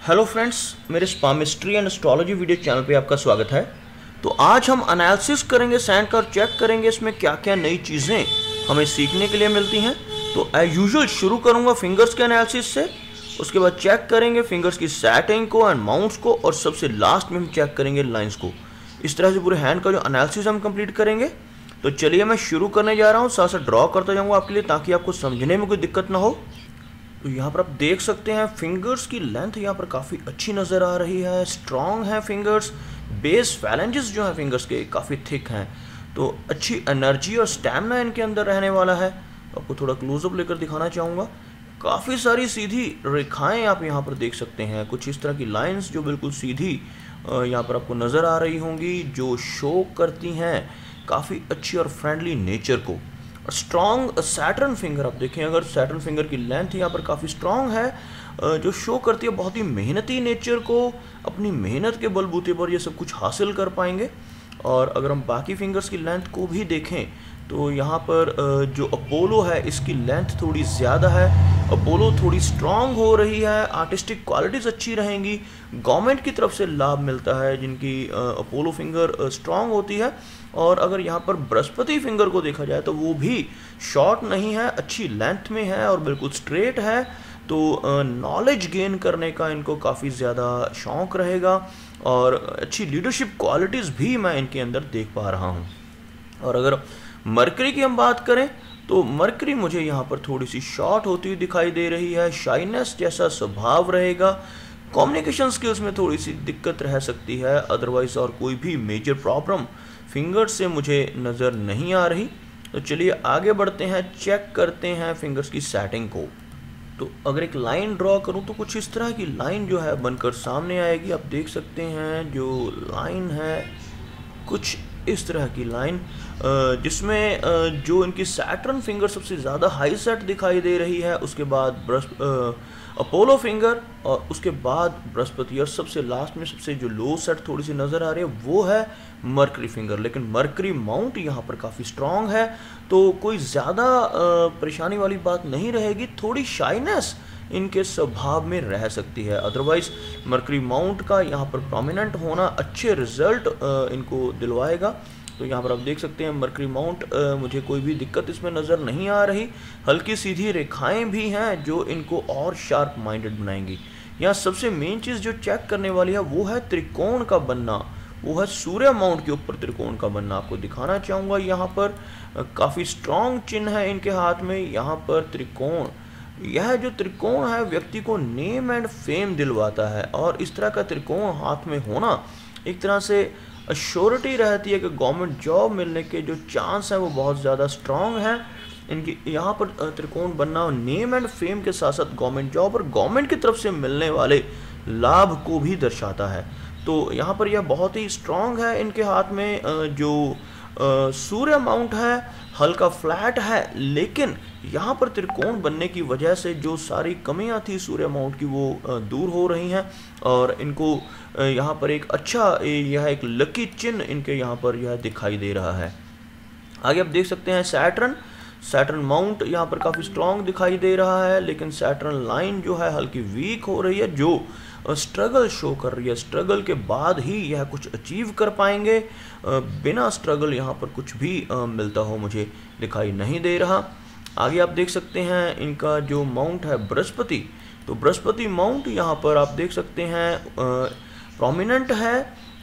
Hello friends, मेरे palmistry and astrology video channel पे आपका स्वागत है। तो आज हम एनालिसिस करेंगे सैंड का और चेक करेंगे इसमें क्या क्या नई चीज़ें हमें सीखने के लिए मिलती हैं। तो एज यूजुअल शुरू करूंगा फिंगर्स के एनालिसिस से, उसके बाद चेक करेंगे फिंगर्स की सेटिंग को एंड माउंट्स को, और सबसे लास्ट में हम चेक करेंगे लाइन्स को। इस तरह से पूरे हैंड का जो एनालिसिस हम कंप्लीट करेंगे। तो चलिए मैं शुरू करने जा रहा हूँ, साथ साथ ड्रॉ करता जाऊँगा आपके लिए ताकि आपको समझने में कोई दिक्कत ना हो। तो यहाँ पर आप देख सकते हैं फिंगर्स की लेंथ यहाँ पर काफ़ी अच्छी नज़र आ रही है, स्ट्रॉन्ग है फिंगर्स। बेस फैलेंजेस जो हैं फिंगर्स के काफ़ी थिक हैं, तो अच्छी एनर्जी और स्टैमिना इनके अंदर रहने वाला है। तो आपको थोड़ा क्लोजअप लेकर दिखाना चाहूँगा। काफ़ी सारी सीधी रेखाएं आप यहाँ पर देख सकते हैं, कुछ इस तरह की लाइंस जो बिल्कुल सीधी यहाँ पर आपको नज़र आ रही होंगी, जो शो करती हैं काफ़ी अच्छी और फ्रेंडली नेचर को। स्ट्रॉन्ग सैटर्न फिंगर आप देखें, अगर सैटर्न फिंगर की लेंथ यहाँ पर काफ़ी स्ट्रॉन्ग है, जो शो करती है बहुत ही मेहनती नेचर को। अपनी मेहनत के बलबूते पर ये सब कुछ हासिल कर पाएंगे। और अगर हम बाकी फिंगर्स की लेंथ को भी देखें तो यहाँ पर जो अपोलो है इसकी लेंथ थोड़ी ज़्यादा है। अपोलो थोड़ी स्ट्रॉन्ग हो रही है, आर्टिस्टिक क्वालिटीज़ अच्छी रहेंगी, गवर्नमेंट की तरफ से लाभ मिलता है जिनकी अपोलो फिंगर स्ट्रॉन्ग होती है। और अगर यहाँ पर बृहस्पति फिंगर को देखा जाए तो वो भी शॉर्ट नहीं है, अच्छी लेंथ में है और बिल्कुल स्ट्रेट है। तो नॉलेज गेन करने का इनको काफ़ी ज़्यादा शौक़ रहेगा और अच्छी लीडरशिप क्वालिटीज़ भी मैं इनके अंदर देख पा रहा हूँ। और अगर मरकरी की हम बात करें तो मरकरी मुझे यहाँ पर थोड़ी सी शॉर्ट होती हुई दिखाई दे रही है। शाइनेस जैसा स्वभाव रहेगा, कम्युनिकेशन स्किल्स में थोड़ी सी दिक्कत रह सकती है, अदरवाइज और कोई भी मेजर प्रॉब्लम फिंगर्स से मुझे नज़र नहीं आ रही। तो चलिए आगे बढ़ते हैं, चेक करते हैं फिंगर्स की सेटिंग को। तो अगर एक लाइन ड्रॉ करूं तो कुछ इस तरह की लाइन जो है बनकर सामने आएगी। आप देख सकते हैं जो लाइन है कुछ इस तरह की लाइन, जिसमें जो इनकी सैटर्न फिंगर सबसे ज़्यादा हाई सेट दिखाई दे रही है, उसके बाद अपोलो फिंगर और उसके बाद बृहस्पति, और सबसे लास्ट में सबसे जो लो सेट थोड़ी सी नज़र आ रही है वो है मरकरी फिंगर। लेकिन मरकरी माउंट यहाँ पर काफ़ी स्ट्रॉन्ग है, तो कोई ज़्यादा परेशानी वाली बात नहीं रहेगी। थोड़ी शाइनेस इनके स्वभाव में रह सकती है, अदरवाइज मरकरी माउंट का यहाँ पर प्रोमिनेंट होना अच्छे रिजल्ट इनको दिलवाएगा। तो यहाँ पर आप देख सकते हैं मरकरी माउंट, मुझे कोई भी दिक्कत इसमें नज़र नहीं आ रही। हल्की सीधी रेखाएं भी हैं जो इनको और शार्प माइंडेड बनाएंगी। यहाँ सबसे मेन चीज़ जो चेक करने वाली है वो है त्रिकोण का बनना, वो है सूर्य माउंट के ऊपर त्रिकोण का बनना। आपको दिखाना चाहूँगा यहाँ पर काफ़ी स्ट्रॉन्ग चिन्ह है इनके हाथ में। यहाँ पर त्रिकोण, यह जो त्रिकोण है व्यक्ति को नेम एंड फेम दिलवाता है, और इस तरह का त्रिकोण हाथ में होना एक तरह से अश्योरिटी रहती है कि गवर्नमेंट जॉब मिलने के जो चांस हैं वो बहुत ज़्यादा स्ट्रॉन्ग हैं। इनकी यहाँ पर त्रिकोण बनना नेम एंड फेम के साथ साथ गवर्नमेंट जॉब और गवर्नमेंट की तरफ से मिलने वाले लाभ को भी दर्शाता है। तो यहाँ पर यह बहुत ही स्ट्रॉन्ग है इनके हाथ में। जो सूर्य माउंट है हल्का फ्लैट है, लेकिन यहाँ पर त्रिकोण बनने की वजह से जो सारी कमियाँ थी सूर्य माउंट की वो दूर हो रही हैं, और इनको यहाँ पर एक अच्छा, यह एक लकी चिन्ह इनके यहाँ पर यह दिखाई दे रहा है। आगे आप देख सकते हैं सैटर्न माउंट यहाँ पर काफ़ी स्ट्रॉन्ग दिखाई दे रहा है, लेकिन सैटर्न लाइन जो है हल्की वीक हो रही है, जो स्ट्रगल शो कर रही है। स्ट्रगल के बाद ही यह कुछ अचीव कर पाएंगे, बिना स्ट्रगल यहाँ पर कुछ भी मिलता हो मुझे दिखाई नहीं दे रहा। आगे आप देख सकते हैं इनका जो माउंट है बृहस्पति, तो बृहस्पति माउंट यहाँ पर आप देख सकते हैं प्रोमिनेंट है।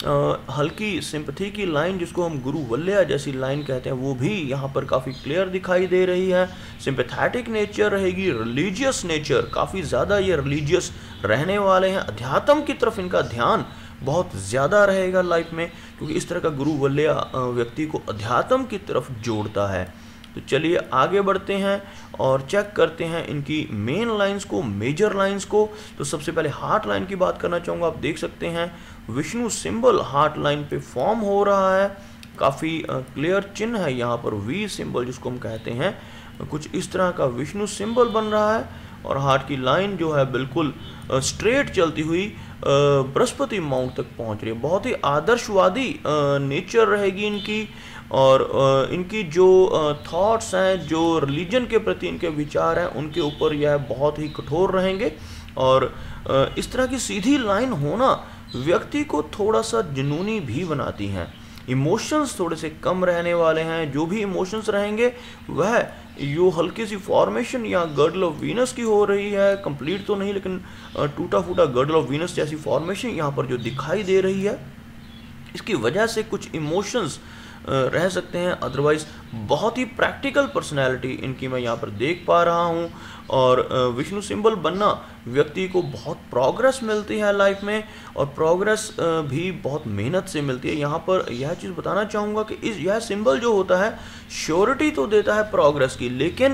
हल्की सिंपथी की लाइन जिसको हम गुरु वल्ल्या जैसी लाइन कहते हैं वो भी यहाँ पर काफ़ी क्लियर दिखाई दे रही है। सिंपैथेटिक नेचर रहेगी, रिलीजियस नेचर, काफ़ी ज़्यादा ये रिलीजियस रहने वाले हैं। अध्यात्म की तरफ इनका ध्यान बहुत ज़्यादा रहेगा लाइफ में, क्योंकि इस तरह का गुरु वल्ल्या व्यक्ति को अध्यात्म की तरफ जोड़ता है। तो चलिए आगे बढ़ते हैं और चेक करते हैं इनकी मेन लाइंस को, मेजर लाइंस को। तो सबसे पहले हार्ट लाइन की बात करना चाहूँगा। आप देख सकते हैं विष्णु सिंबल हार्ट लाइन पे फॉर्म हो रहा है, काफ़ी क्लियर चिन्ह है यहाँ पर, वी सिंबल जिसको हम कहते हैं, कुछ इस तरह का विष्णु सिंबल बन रहा है। और हार्ट की लाइन जो है बिल्कुल स्ट्रेट चलती हुई बृहस्पति माउंट तक पहुँच रही है। बहुत ही आदर्शवादी नेचर रहेगी इनकी, और इनकी जो थॉट्स हैं, जो रिलीजन के प्रति इनके विचार हैं, उनके ऊपर यह बहुत ही कठोर रहेंगे। और इस तरह की सीधी लाइन होना व्यक्ति को थोड़ा सा जुनूनी भी बनाती हैं। इमोशंस थोड़े से कम रहने वाले हैं, जो भी इमोशंस रहेंगे वह यो हल्की सी फॉर्मेशन या गर्डल ऑफ वीनस की हो रही है, कंप्लीट तो नहीं लेकिन टूटा फूटा गर्डल ऑफ वीनस जैसी फॉर्मेशन यहाँ पर जो दिखाई दे रही है, इसकी वजह से कुछ इमोशंस रह सकते हैं। अदरवाइज बहुत ही प्रैक्टिकल पर्सनैलिटी इनकी मैं यहाँ पर देख पा रहा हूँ। और विष्णु सिंबल बनना व्यक्ति को बहुत प्रोग्रेस मिलती है लाइफ में, और प्रोग्रेस भी बहुत मेहनत से मिलती है। यहाँ पर यह चीज़ बताना चाहूँगा कि यह सिंबल जो होता है श्योरिटी तो देता है प्रोग्रेस की, लेकिन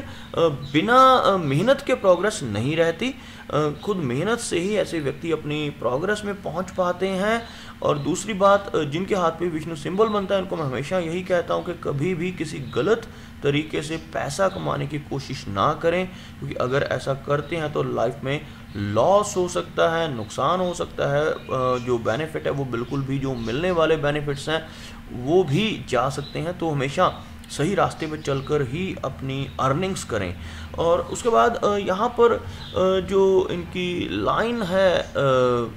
बिना मेहनत के प्रोग्रेस नहीं रहती। खुद मेहनत से ही ऐसे व्यक्ति अपनी प्रोग्रेस में पहुंच पाते हैं। और दूसरी बात, जिनके हाथ पे विष्णु सिंबल बनता है उनको मैं हमेशा यही कहता हूं कि कभी भी किसी गलत तरीके से पैसा कमाने की कोशिश ना करें, क्योंकि अगर ऐसा करते हैं तो लाइफ में लॉस हो सकता है, नुकसान हो सकता है। जो बेनिफिट है वो बिल्कुल भी, जो मिलने वाले बेनिफिट्स हैं वो भी जा सकते हैं। तो हमेशा सही रास्ते पे चलकर ही अपनी अर्निंग्स करें। और उसके बाद यहाँ पर जो इनकी लाइन है,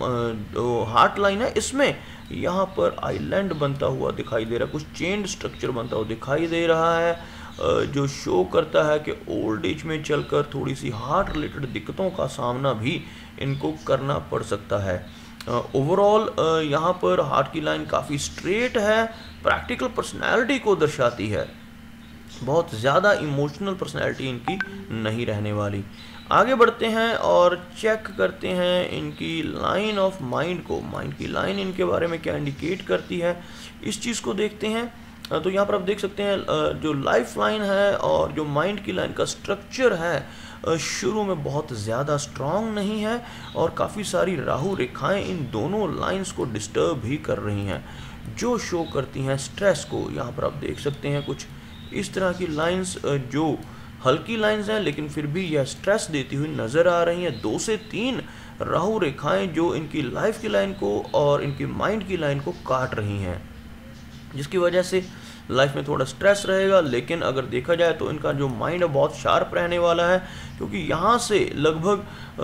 जो हार्ट लाइन है, इसमें यहाँ पर आइलैंड बनता हुआ दिखाई दे रहा है, कुछ चेन स्ट्रक्चर बनता हुआ दिखाई दे रहा है, जो शो करता है कि ओल्ड एज में चलकर थोड़ी सी हार्ट रिलेटेड दिक्कतों का सामना भी इनको करना पड़ सकता है। ओवरऑल यहाँ पर हार्ट की लाइन काफ़ी स्ट्रेट है, प्रैक्टिकल पर्सनैलिटी को दर्शाती है, बहुत ज़्यादा इमोशनल पर्सनैलिटी इनकी नहीं रहने वाली। आगे बढ़ते हैं और चेक करते हैं इनकी लाइन ऑफ माइंड को। माइंड की लाइन इनके बारे में क्या इंडिकेट करती है, इस चीज़ को देखते हैं। तो यहाँ पर आप देख सकते हैं जो लाइफ लाइन है और जो माइंड की लाइन का स्ट्रक्चर है शुरू में बहुत ज़्यादा स्ट्रॉन्ग नहीं है, और काफ़ी सारी राहु रेखाएं इन दोनों लाइंस को डिस्टर्ब भी कर रही हैं, जो शो करती हैं स्ट्रेस को। यहाँ पर आप देख सकते हैं कुछ इस तरह की लाइंस जो हल्की लाइंस हैं लेकिन फिर भी यह स्ट्रेस देती हुई नज़र आ रही हैं। 2 से 3 राहु रेखाएं जो इनकी लाइफ की लाइन को और इनकी माइंड की लाइन को काट रही हैं, जिसकी वजह से लाइफ में थोड़ा स्ट्रेस रहेगा। लेकिन अगर देखा जाए तो इनका जो माइंड है बहुत शार्प रहने वाला है, क्योंकि यहाँ से लगभग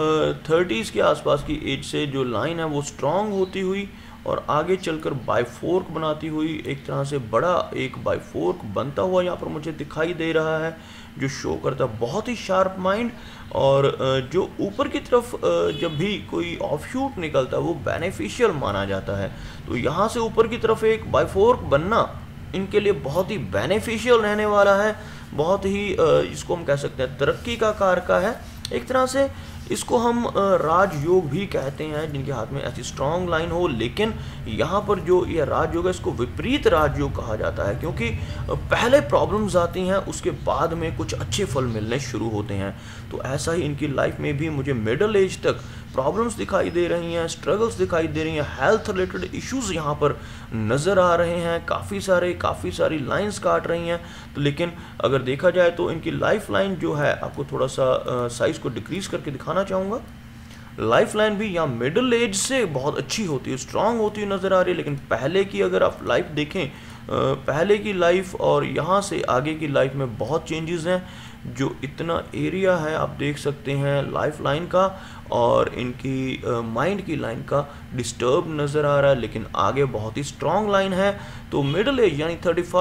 30s के आसपास की एज से जो लाइन है वो स्ट्रॉन्ग होती हुई और आगे चलकर बाइफोर्क बनाती हुई एक तरह से बड़ा एक बाइफोर्क बनता हुआ यहाँ पर मुझे दिखाई दे रहा है, जो शो करता है बहुत ही शार्प माइंड। और जो ऊपर की तरफ जब भी कोई ऑफशूट निकलता है वो बेनिफिशियल माना जाता है। तो यहाँ से ऊपर की तरफ एक बाइफोर्क बनना इनके लिए बहुत ही बेनिफिशियल रहने वाला है, बहुत ही इसको हम कह सकते हैं तरक्की का कारक है एक तरह से। इसको हम राजयोग भी कहते हैं, जिनके हाथ में ऐसी स्ट्रॉन्ग लाइन हो। लेकिन यहाँ पर जो ये राजयोग है इसको विपरीत राजयोग कहा जाता है, क्योंकि पहले प्रॉब्लम्स आती हैं उसके बाद में कुछ अच्छे फल मिलने शुरू होते हैं। तो ऐसा ही इनकी लाइफ में भी मुझे मिडिल एज तक प्रॉब्लम्स दिखाई दे रही हैं, स्ट्रगल्स दिखाई दे रही हैं, हेल्थ रिलेटेड इश्यूज यहाँ पर नज़र आ रहे हैं, काफ़ी सारी लाइंस काट रही हैं। तो लेकिन अगर देखा जाए तो इनकी लाइफ लाइन जो है, आपको थोड़ा सा साइज को डिक्रीज करके दिखाना चाहूँगा। लाइफ लाइन भी यहाँ मिडिल एज से बहुत अच्छी होती है, स्ट्रांग होती हुई नज़र आ रही है। लेकिन पहले की अगर आप लाइफ देखें, पहले की लाइफ और यहाँ से आगे की लाइफ में बहुत चेंजेस हैं। जो इतना एरिया है आप देख सकते हैं लाइफ लाइन का और इनकी माइंड की लाइन का डिस्टर्ब नज़र आ रहा है, लेकिन आगे बहुत ही स्ट्रॉन्ग लाइन है। तो मिडिल एज यानी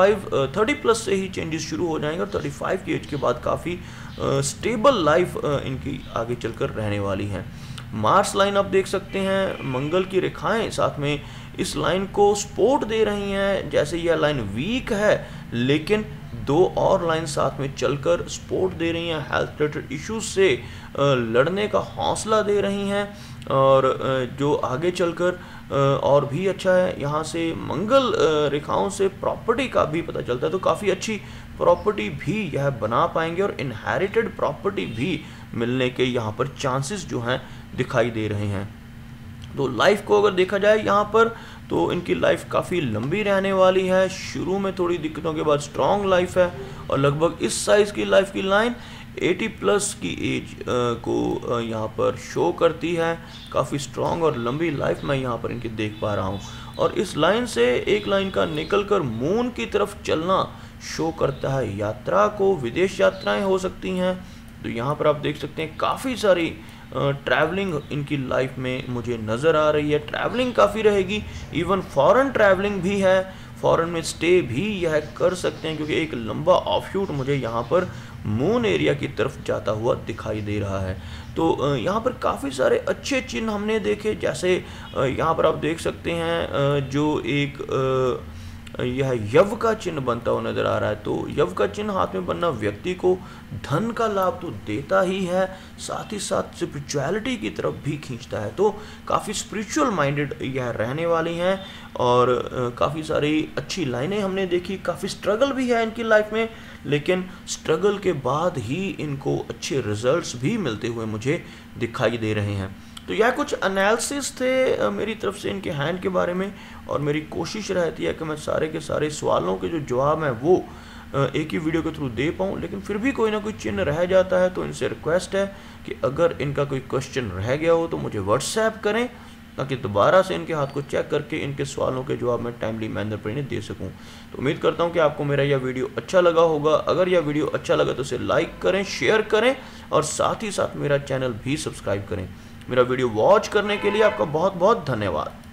30 प्लस से ही चेंजेस शुरू हो जाएंगे और 35 की एज के बाद काफ़ी स्टेबल लाइफ इनकी आगे चलकर रहने वाली है। मार्स लाइन आप देख सकते हैं, मंगल की रेखाएं साथ में इस लाइन को सपोर्ट दे रही हैं। जैसे यह लाइन वीक है लेकिन 2 और लाइन साथ में चलकर सपोर्ट दे रही हैं, हेल्थ रिलेटेड इश्यूज से लड़ने का हौसला दे रही हैं। और जो आगे चलकर और भी अच्छा है, यहाँ से मंगल रेखाओं से प्रॉपर्टी का भी पता चलता है। तो काफ़ी अच्छी प्रॉपर्टी भी यह बना पाएंगे और इनहेरिटेड प्रॉपर्टी भी मिलने के यहाँ पर चांसेस जो हैं दिखाई दे रहे हैं। तो लाइफ को अगर देखा जाए यहाँ पर तो इनकी लाइफ काफ़ी लंबी रहने वाली है। शुरू में थोड़ी दिक्कतों के बाद स्ट्रॉन्ग लाइफ है और लगभग इस साइज़ की लाइफ की लाइन 80 प्लस की एज को यहाँ पर शो करती है। काफ़ी स्ट्रॉन्ग और लंबी लाइफ मैं यहाँ पर इनकी देख पा रहा हूँ। और इस लाइन से एक लाइन का निकलकर मून की तरफ चलना शो करता है यात्रा को, विदेश यात्राएं हो सकती हैं। तो यहाँ पर आप देख सकते हैं काफ़ी सारी ट्रैवलिंग इनकी लाइफ में मुझे नज़र आ रही है। ट्रैवलिंग काफ़ी रहेगी, इवन फॉरेन ट्रैवलिंग भी है, फॉरेन में स्टे भी यह कर सकते हैं, क्योंकि एक लंबा ऑफशूट मुझे यहाँ पर मून एरिया की तरफ जाता हुआ दिखाई दे रहा है। तो यहाँ पर काफ़ी सारे अच्छे चिन्ह हमने देखे, जैसे यहाँ पर आप देख सकते हैं जो एक यह यव का चिन्ह बनता हुआ नजर आ रहा है। तो यव का चिन्ह हाथ में बनना व्यक्ति को धन का लाभ तो देता ही है, साथ ही साथ स्पिरिचुअलिटी की तरफ भी खींचता है। तो काफ़ी स्पिरिचुअल माइंडेड यह रहने वाली हैं और काफ़ी सारी अच्छी लाइनें हमने देखी। काफ़ी स्ट्रगल भी है इनकी लाइफ में, लेकिन स्ट्रगल के बाद ही इनको अच्छे रिजल्ट्स भी मिलते हुए मुझे दिखाई दे रहे हैं। तो यह कुछ एनालिसिस थे मेरी तरफ से इनके हैंड के बारे में, और मेरी कोशिश रहती है कि मैं सारे के सारे सवालों के जो जवाब हैं वो एक ही वीडियो के थ्रू दे पाऊँ, लेकिन फिर भी कोई ना कोई चिन्ह रह जाता है। तो इनसे रिक्वेस्ट है कि अगर इनका कोई क्वेश्चन रह गया हो तो मुझे व्हाट्सएप करें, ताकि दोबारा से इनके हाथ को चेक करके इनके सवालों के जवाब मैं टाइमली मैनर पर इन्हें दे सकूं। तो उम्मीद करता हूं कि आपको मेरा यह वीडियो अच्छा लगा होगा। अगर यह वीडियो अच्छा लगा तो इसे लाइक करें, शेयर करें और साथ ही साथ मेरा चैनल भी सब्सक्राइब करें। मेरा वीडियो वॉच करने के लिए आपका बहुत बहुत धन्यवाद।